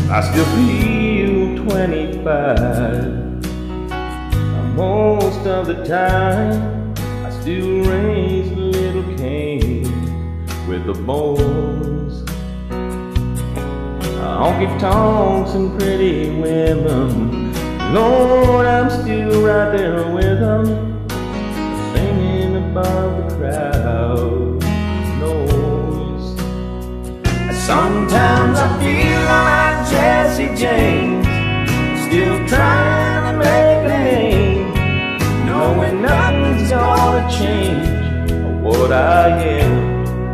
I still feel 25. Most of the time I still raise little Cain with the boys. Honky-tonks and pretty women, Lord, I'm still right there with them, singing above the crowd noise. Sometimes I feel like Jesse James, still trying to make a name, knowing nothing's gonna change what I am.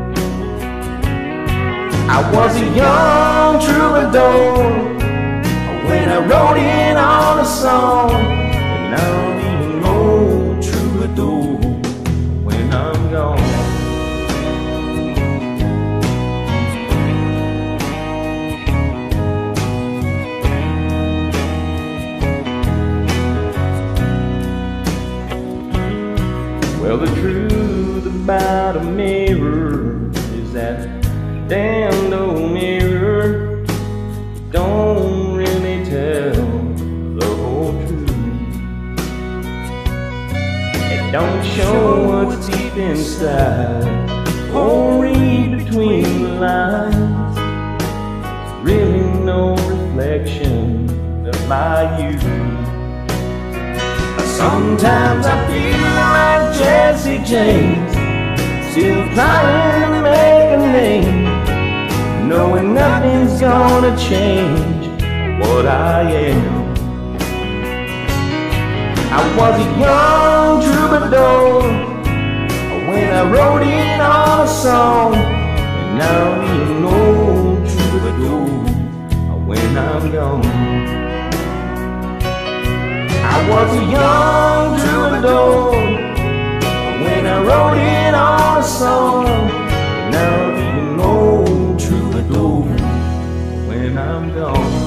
I was a young troubadour when I wrote in on a song, and I don't even know troubadour when I'm gone. Well, the truth about a mirror is that damned old mirror don't really tell the whole truth. It don't show what's deep inside or read between the lines. There's really no reflection of my youth. Sometimes I feel like Jesse James, still trying to make a name, knowing nothing's gonna change what I am. I was a young troubadour when I wrote in on a song, and I don't even know troubadour when I'm gone. I was a young troubadour when I wrote in on a song, and I don't even know troubadour when I'm gone.